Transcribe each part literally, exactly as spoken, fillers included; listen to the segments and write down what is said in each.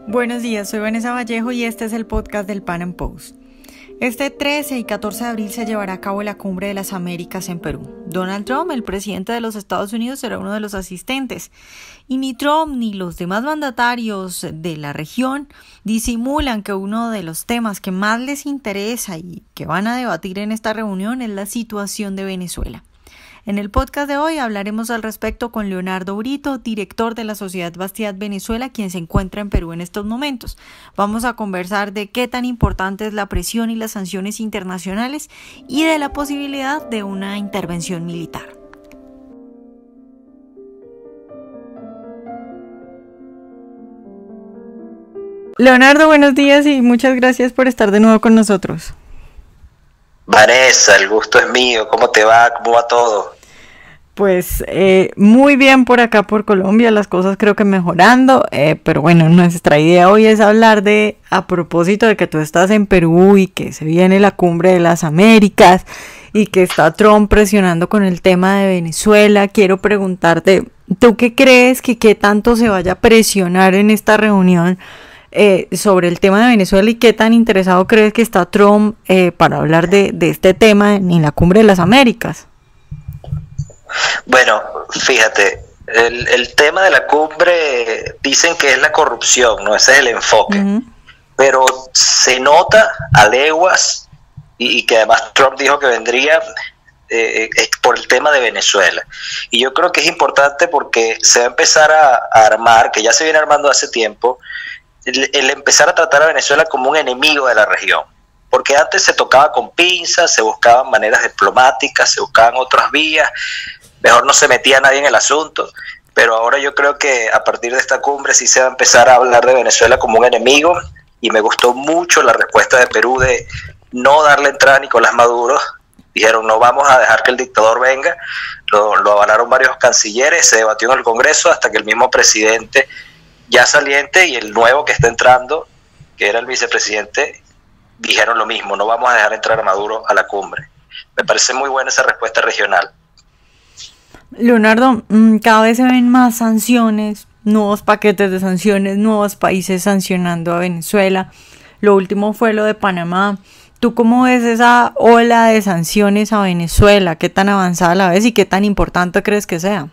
Buenos días, soy Vanessa Vallejo y este es el podcast del Pan Am Post. Este trece y catorce de abril se llevará a cabo la Cumbre de las Américas en Perú. Donald Trump, el presidente de los Estados Unidos, será uno de los asistentes. Y ni Trump ni los demás mandatarios de la región disimulan que uno de los temas que más les interesa y que van a debatir en esta reunión es la situación de Venezuela. En el podcast de hoy hablaremos al respecto con Leonardo Brito, director de la Sociedad Bastiat Venezuela, quien se encuentra en Perú en estos momentos. Vamos a conversar de qué tan importante es la presión y las sanciones internacionales y de la posibilidad de una intervención militar. Leonardo, buenos días y muchas gracias por estar de nuevo con nosotros. Vanessa, el gusto es mío. ¿Cómo te va? ¿Cómo va todo? Pues eh, muy bien por acá por Colombia, las cosas creo que mejorando, eh, pero bueno, nuestra idea hoy es hablar de, a propósito de que tú estás en Perú y que se viene la Cumbre de las Américas y que está Trump presionando con el tema de Venezuela. Quiero preguntarte, ¿tú qué crees que qué tanto se vaya a presionar en esta reunión Eh, sobre el tema de Venezuela y qué tan interesado crees que está Trump eh, para hablar de, de este tema en, en la Cumbre de las Américas? Bueno, fíjate, el, el tema de la cumbre dicen que es la corrupción, ¿no? Ese es el enfoque. Uh-huh. Pero se nota a leguas y, y que además Trump dijo que vendría eh, eh, por el tema de Venezuela. Y yo creo que es importante porque se va a empezar a, a armar, que ya se viene armando hace tiempo, El, el empezar a tratar a Venezuela como un enemigo de la región, porque antes se tocaba con pinzas, se buscaban maneras diplomáticas, se buscaban otras vías, mejor no se metía nadie en el asunto, pero ahora yo creo que a partir de esta cumbre sí se va a empezar a hablar de Venezuela como un enemigo, y me gustó mucho la respuesta de Perú de no darle entrada a Nicolás Maduro. Dijeron, no vamos a dejar que el dictador venga, lo, lo avalaron varios cancilleres, se debatió en el Congreso hasta que el mismo presidente ya saliente y el nuevo que está entrando, que era el vicepresidente, dijeron lo mismo, no vamos a dejar entrar a Maduro a la cumbre. Me parece muy buena esa respuesta regional. Leonardo, cada vez se ven más sanciones, nuevos paquetes de sanciones, nuevos países sancionando a Venezuela. Lo último fue lo de Panamá. ¿Tú cómo ves esa ola de sanciones a Venezuela? ¿Qué tan avanzada la ves y qué tan importante crees que sea?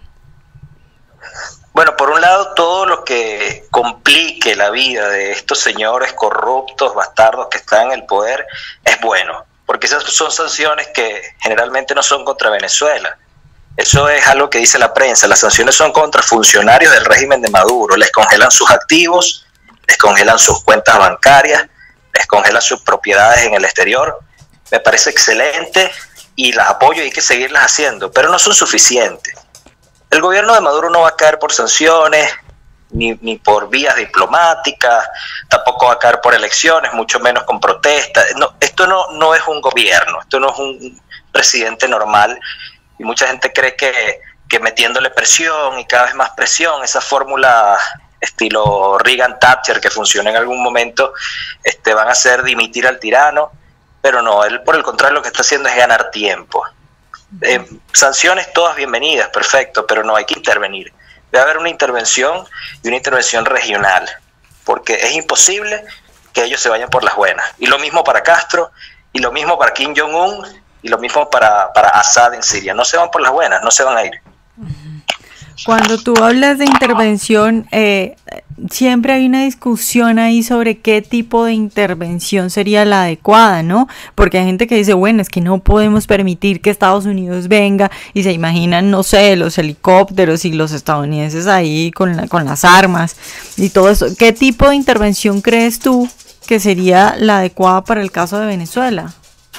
Bueno, por un lado, todo lo que complique la vida de estos señores corruptos, bastardos que están en el poder, es bueno, porque esas son sanciones que generalmente no son contra Venezuela. Eso es algo que dice la prensa. Las sanciones son contra funcionarios del régimen de Maduro. Les congelan sus activos, les congelan sus cuentas bancarias, les congelan sus propiedades en el exterior. Me parece excelente y las apoyo y hay que seguirlas haciendo, pero no son suficientes. El gobierno de Maduro no va a caer por sanciones, ni, ni por vías diplomáticas, tampoco va a caer por elecciones, mucho menos con protestas. No, esto no, no es un gobierno, esto no es un presidente normal, y mucha gente cree que, que metiéndole presión y cada vez más presión, esa fórmula estilo Reagan-Thatcher que funciona en algún momento, este, van a hacer dimitir al tirano, pero no, él por el contrario lo que está haciendo es ganar tiempo. Eh, sanciones todas bienvenidas, perfecto, pero no hay que intervenir. Debe haber una intervención y una intervención regional, porque es imposible que ellos se vayan por las buenas. Y lo mismo para Castro, y lo mismo para Kim Jong-un, y lo mismo para, para Assad en Siria. No se van por las buenas, no se van a ir. Cuando tú hablas de intervención, eh, siempre hay una discusión ahí sobre qué tipo de intervención sería la adecuada, ¿no? Porque hay gente que dice, bueno, es que no podemos permitir que Estados Unidos venga y se imaginan, no sé, los helicópteros y los estadounidenses ahí con, la, con las armas y todo eso. ¿Qué tipo de intervención crees tú que sería la adecuada para el caso de Venezuela?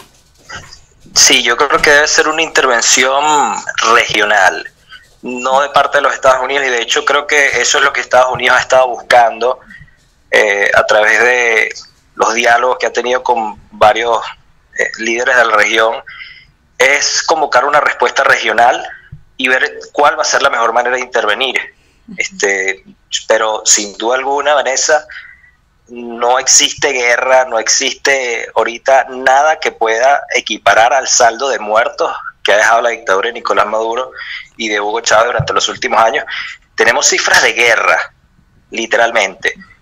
Sí, yo creo que debe ser una intervención regional, no de parte de los Estados Unidos, y de hecho creo que eso es lo que Estados Unidos ha estado buscando eh, a través de los diálogos que ha tenido con varios eh, líderes de la región, es convocar una respuesta regional y ver cuál va a ser la mejor manera de intervenir. Este, pero sin duda alguna, Vanessa, no existe guerra, no existe ahorita nada que pueda equiparar al saldo de muertos que ha dejado la dictadura de Nicolás Maduro y de Hugo Chávez durante los últimos años. Tenemos cifras de guerra, literalmente.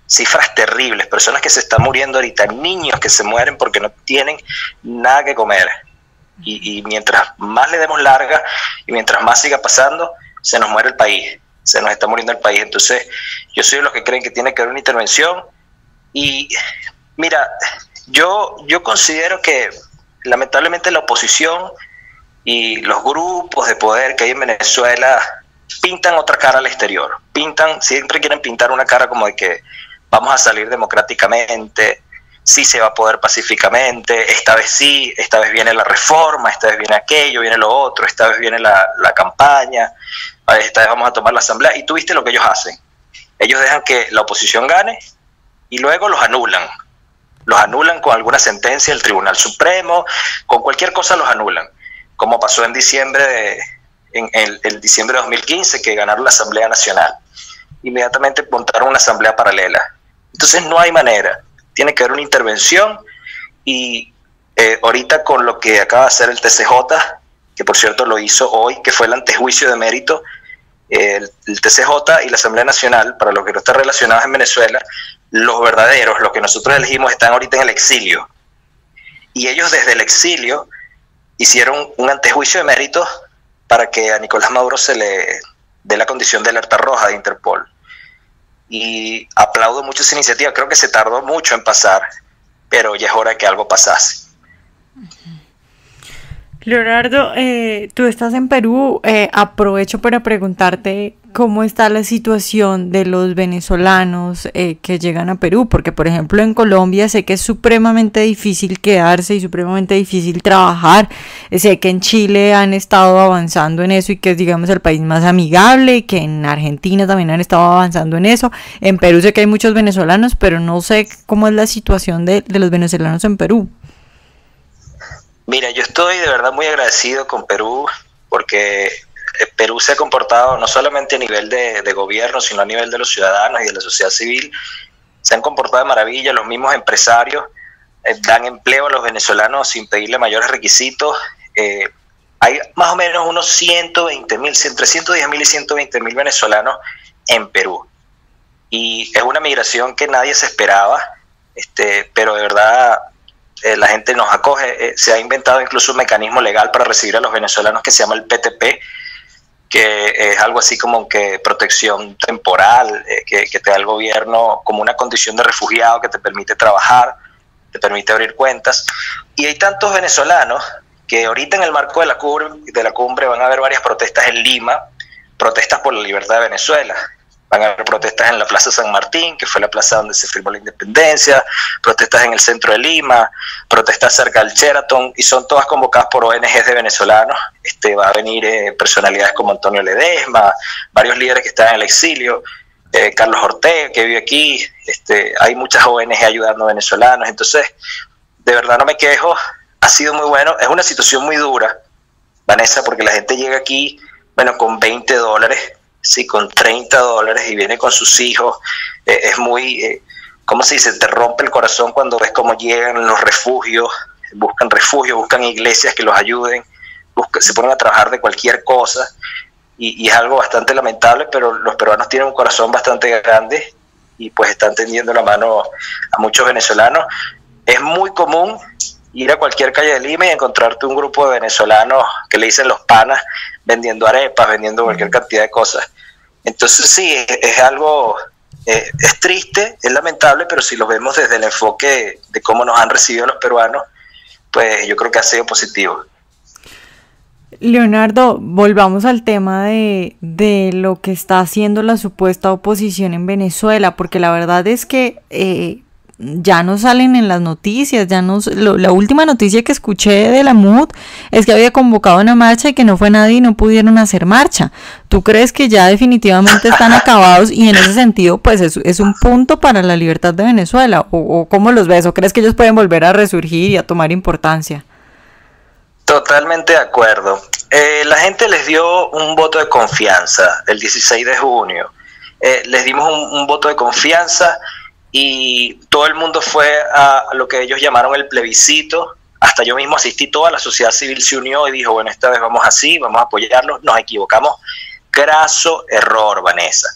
cifras terribles, personas que se están muriendo ahorita, niños que se mueren porque no tienen nada que comer. Y, y mientras más le demos larga y mientras más siga pasando, se nos muere el país, se nos está muriendo el país. Entonces, yo soy de los que creen que tiene que haber una intervención. Y mira, yo, yo considero que lamentablemente la oposición y los grupos de poder que hay en Venezuela pintan otra cara al exterior, pintan, siempre quieren pintar una cara como de que vamos a salir democráticamente, sí se va a poder pacíficamente, esta vez sí, esta vez viene la reforma, esta vez viene aquello, viene lo otro, esta vez viene la, la campaña, esta vez vamos a tomar la asamblea. Y tú viste lo que ellos hacen, ellos dejan que la oposición gane y luego los anulan, los anulan con alguna sentencia del Tribunal Supremo, con cualquier cosa los anulan, como pasó en diciembre de, en el, el diciembre de dos mil quince, que ganaron la Asamblea Nacional. Inmediatamente montaron una asamblea paralela. Entonces no hay manera, tiene que haber una intervención. Y eh, ahorita con lo que acaba de hacer el T C J, que por cierto lo hizo hoy, que fue el antejuicio de mérito, eh, el, el T C J y la Asamblea Nacional, para los que no están relacionados en Venezuela, los verdaderos, los que nosotros elegimos, están ahorita en el exilio. Y ellos desde el exilio hicieron un antejuicio de mérito para que a Nicolás Maduro se le dé la condición de alerta roja de Interpol. Y aplaudo mucho esa iniciativa, creo que se tardó mucho en pasar, pero ya es hora de que algo pasase. Leonardo, eh, tú estás en Perú, eh, aprovecho para preguntarte cómo está la situación de los venezolanos eh, que llegan a Perú, porque por ejemplo en Colombia sé que es supremamente difícil quedarse y supremamente difícil trabajar, sé que en Chile han estado avanzando en eso y que es digamos el país más amigable, que en Argentina también han estado avanzando en eso, en Perú sé que hay muchos venezolanos, pero no sé cómo es la situación de, de los venezolanos en Perú. Mira, yo estoy de verdad muy agradecido con Perú porque Perú se ha comportado no solamente a nivel de, de gobierno, sino a nivel de los ciudadanos y de la sociedad civil. Se han comportado de maravilla, los mismos empresarios eh, dan empleo a los venezolanos sin pedirle mayores requisitos. Eh, hay más o menos unos ciento veinte mil, entre ciento diez mil y ciento veinte mil venezolanos en Perú. Y es una migración que nadie se esperaba, este, pero de verdad... Eh, la gente nos acoge, eh, se ha inventado incluso un mecanismo legal para recibir a los venezolanos que se llama el P T P, que es algo así como que protección temporal, eh, que, que te da el gobierno como una condición de refugiado que te permite trabajar, te permite abrir cuentas. Y hay tantos venezolanos que ahorita en el marco de la cumbre, de la cumbre van a haber varias protestas en Lima, protestas por la libertad de Venezuela. Van a haber protestas en la Plaza San Martín, que fue la plaza donde se firmó la independencia, protestas en el centro de Lima, protestas cerca del Sheraton, y son todas convocadas por O N Ges de venezolanos. Este, va a venir eh, personalidades como Antonio Ledesma, varios líderes que están en el exilio, eh, Carlos Ortega, que vive aquí, este, hay muchas O N Ge ayudando a venezolanos. Entonces, de verdad no me quejo, ha sido muy bueno. Es una situación muy dura, Vanessa, porque la gente llega aquí, bueno, con veinte dólares, sí, con treinta dólares y viene con sus hijos. Eh, es muy, eh, ¿cómo se dice? Te rompe el corazón cuando ves cómo llegan los refugios, buscan refugio, buscan iglesias que los ayuden, buscan, se ponen a trabajar de cualquier cosa y, y es algo bastante lamentable, pero los peruanos tienen un corazón bastante grande y pues están tendiendo la mano a muchos venezolanos. Es muy común ir a cualquier calle de Lima y encontrarte un grupo de venezolanos que le dicen los panas, vendiendo arepas, vendiendo cualquier cantidad de cosas. Entonces sí, es, es algo, eh, es triste, es lamentable, pero si lo vemos desde el enfoque de, de cómo nos han recibido los peruanos, pues yo creo que ha sido positivo. Leonardo, volvamos al tema de, de lo que está haciendo la supuesta oposición en Venezuela, porque la verdad es que eh, ya no salen en las noticias, ya no, lo, la última noticia que escuché de la M U D es que había convocado una marcha y que no fue nadie y no pudieron hacer marcha. ¿Tú crees que ya definitivamente están acabados y en ese sentido pues es, es un punto para la libertad de Venezuela? ¿O, o cómo los ves? ¿O crees que ellos pueden volver a resurgir y a tomar importancia? Totalmente de acuerdo. Eh, la gente les dio un voto de confianza el dieciséis de junio. Eh, les dimos un, un voto de confianza y todo el mundo fue a lo que ellos llamaron el plebiscito. Hasta yo mismo asistí, toda la sociedad civil se unió y dijo, bueno, esta vez vamos así, vamos a apoyarlos. Nos equivocamos, graso error, Vanessa.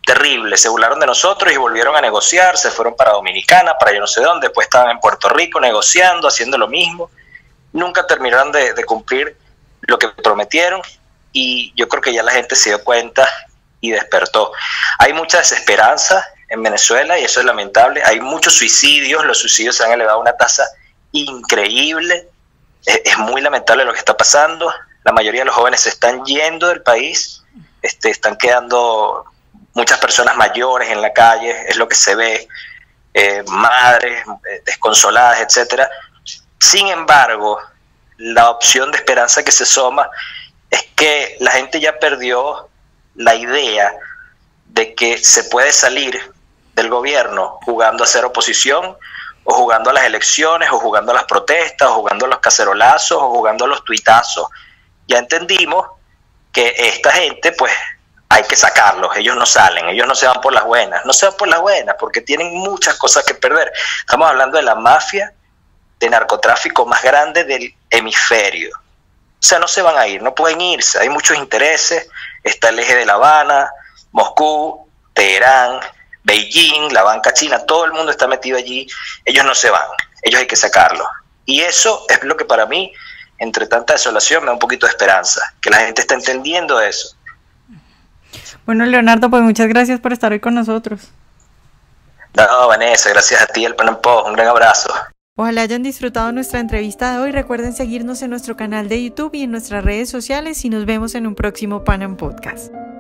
terrible, se burlaron de nosotros y volvieron a negociar, se fueron para Dominicana, para yo no sé dónde, después estaban en Puerto Rico negociando, haciendo lo mismo, nunca terminaron de, de cumplir lo que prometieron y yo creo que ya la gente se dio cuenta y despertó. Hay mucha desesperanza en Venezuela y eso es lamentable, hay muchos suicidios, los suicidios se han elevado a una tasa increíble, es, es muy lamentable lo que está pasando, la mayoría de los jóvenes se están yendo del país, este, están quedando muchas personas mayores en la calle, es lo que se ve, eh, madres eh, desconsoladas, etcétera. Sin embargo, la opción de esperanza que se asoma es que la gente ya perdió la idea de que se puede salir del gobierno jugando a ser oposición, o jugando a las elecciones, o jugando a las protestas, o jugando a los cacerolazos, o jugando a los tuitazos. Ya entendimos que esta gente, pues, hay que sacarlos, ellos no salen, ellos no se van por las buenas, no se van por las buenas porque tienen muchas cosas que perder. Estamos hablando de la mafia de narcotráfico más grande del hemisferio. O sea, no se van a ir, no pueden irse, hay muchos intereses, está el eje de La Habana, Moscú, Teherán, Beijing, la banca china, todo el mundo está metido allí, ellos no se van, ellos hay que sacarlos. Y eso es lo que para mí, entre tanta desolación, me da un poquito de esperanza, que la gente está entendiendo eso. Bueno, Leonardo, pues muchas gracias por estar hoy con nosotros. No, Vanessa, gracias a ti, el Pan Am Post, un gran abrazo. Ojalá hayan disfrutado nuestra entrevista de hoy. Recuerden seguirnos en nuestro canal de YouTube y en nuestras redes sociales y nos vemos en un próximo Pan Am Podcast.